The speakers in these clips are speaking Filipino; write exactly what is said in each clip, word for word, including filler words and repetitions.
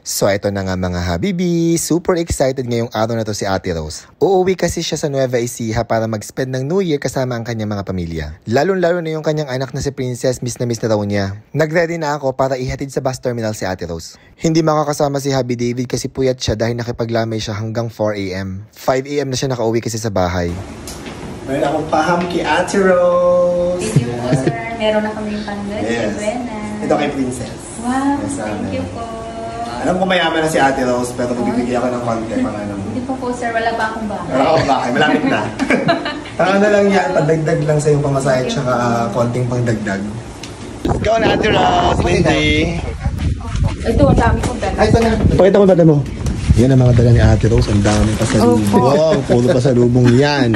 So ito na nga mga habibi, super excited ngayong araw na to si Ate Rose. Uuwi kasi siya sa Nueva Ecija para mag-spend ng New Year kasama ang kanyang mga pamilya. Lalong-lalo na yung kanyang anak na si Princess, miss na miss na raw niya. Nag-ready na ako para ihatid sa bus terminal si Ate Rose. Hindi makakasama si Habi David kasi puyat siya dahil nakipaglamay siya hanggang four a m five a m na siya nakauwi kasi sa bahay. Meron akong paham kay Ate Rose. Thank you po, sir. Meron na kami panggat. Yes. Ito kay Princess. Wow, yes, thank you po. Alam ko mayaman na si Ate Rose, pero magbibigay ako ng konti pang ano. Hindi po po, sir. Wala pa akong bahay. Wala akong bahay. Malapit na. Ang ano lang yan, padagdag lang sa yung pamasahe at saka uh, konting pangdagdag. Let's go na, Ate Rose. Lindy. Ito, ang dami kong dala. Ay, ito na. Pakita mo ba mo? Yan ang mga dala ni Ate Rose. Ang dami pasalubong. Wow, puro pasalubong yan.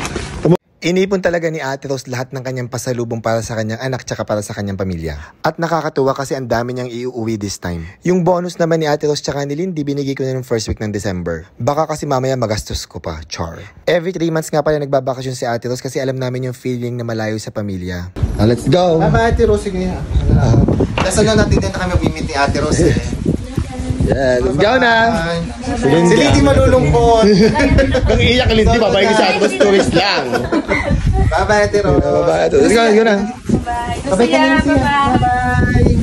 Inipon talaga ni Ate Rose lahat ng kanyang pasalubong para sa kanyang anak tsaka para sa kanyang pamilya. At nakakatuwa kasi ang dami niyang iuwi this time. Yung bonus naman ni Ate Rose tsaka ni Lindy, binigay ko na nung first week ng December. Baka kasi mamaya magastos ko pa, char. Every three months nga pala nagbabakasyon si Ate Rose kasi alam namin yung feeling na malayo sa pamilya. Ah, let's go! Bye-bye, Ate Rose. Sige. Uh, Kasi ano natin din na kami mag-meet ni Ate Rose eh. Yeah, let's go na! Si Lindy malulungkot. Kung iiyak ka Lindy, babae ko si Ate Rose, tourist lang. Bye-bye, Ate Rose. Bye-bye, Ate Rose. Let's go, let's go na. Bye. Bye-bye. Bye-bye.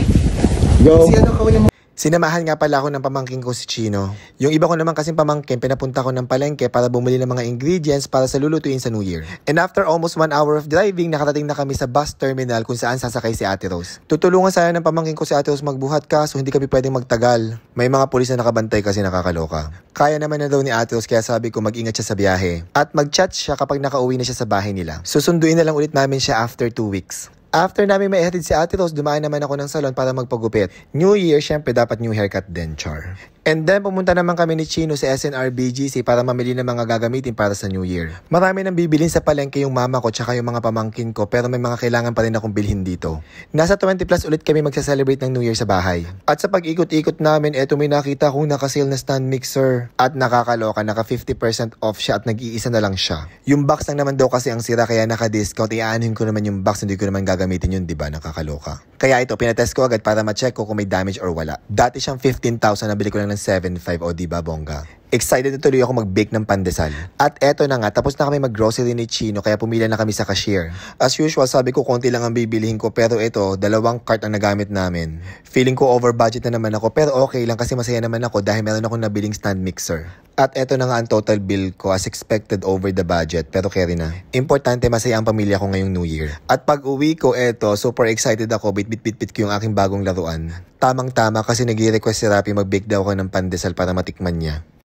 Go! Si ano kawin mo? Sinamahan nga pala ako ng pamangking ko si Chino. Yung iba ko naman kasing pamangkin, pinapunta ko ng palengke para bumili ng mga ingredients para sa lulutuin sa New Year. And after almost one hour of driving, nakarating na kami sa bus terminal kung saan sasakay si Ate Rose. Tutulungan sana ng pamangkin ko si Ate Rose magbuhat kaso hindi kami pwedeng magtagal. May mga pulis na nakabantay kasi nakakaloka. Kaya naman na daw ni Ate Rose kaya sabi ko mag-ingat siya sa biyahe. At mag-chat siya kapag nakauwi na siya sa bahay nila. Susunduin na lang ulit namin siya after two weeks. After namin maihatid si Ate Rose, dumaan naman ako ng salon para magpagupit. New Year, syempre dapat new haircut din, char. And then pumunta naman kami ni Chino sa S N R B G C para mamili ng mga gagamitin para sa New Year. Marami nang bibilin sa palengke yung mama ko tsaka yung mga pamangkin ko pero may mga kailangan pa rin akong bilhin dito. Nasa twenty plus ulit kami magsa-celebrate ng New Year sa bahay. At sa pag-ikot-ikot namin, eto may nakita kong nakasale na stand mixer. At nakakaloka, naka fifty percent off siya at nag-iisa na lang siya. Yung box lang naman daw kasi ang sira kaya naka-discount. Iaanuhin ko naman yung box, hindi ko naman gagamitin yun, diba? Nakakaloka. Kaya ito, pinatest ko agad para ma-check ko kung may damage or wala. Dati siyang fifteen thousand, nabili ko lang ng seven five, o diba bongga? Excited na tuloy ako mag-bake ng pandesal. At eto na nga, tapos na kami mag-grocery ni Chino kaya pumila na kami sa cashier. As usual, sabi ko konti lang ang bibilihin ko pero ito, dalawang cart ang nagamit namin. Feeling ko over budget na naman ako pero okay lang kasi masaya naman ako dahil meron akong nabiling stand mixer. At eto na nga ang total bill ko as expected over the budget pero carry na. Importante masaya ang pamilya ko ngayong New Year. At pag uwi ko eto, super excited ako, bit-bit-bit-bit ko yung aking bagong laruan. Tamang-tama kasi nag-request si Rapi mag-bake daw ako ng pandesal para matikman niya.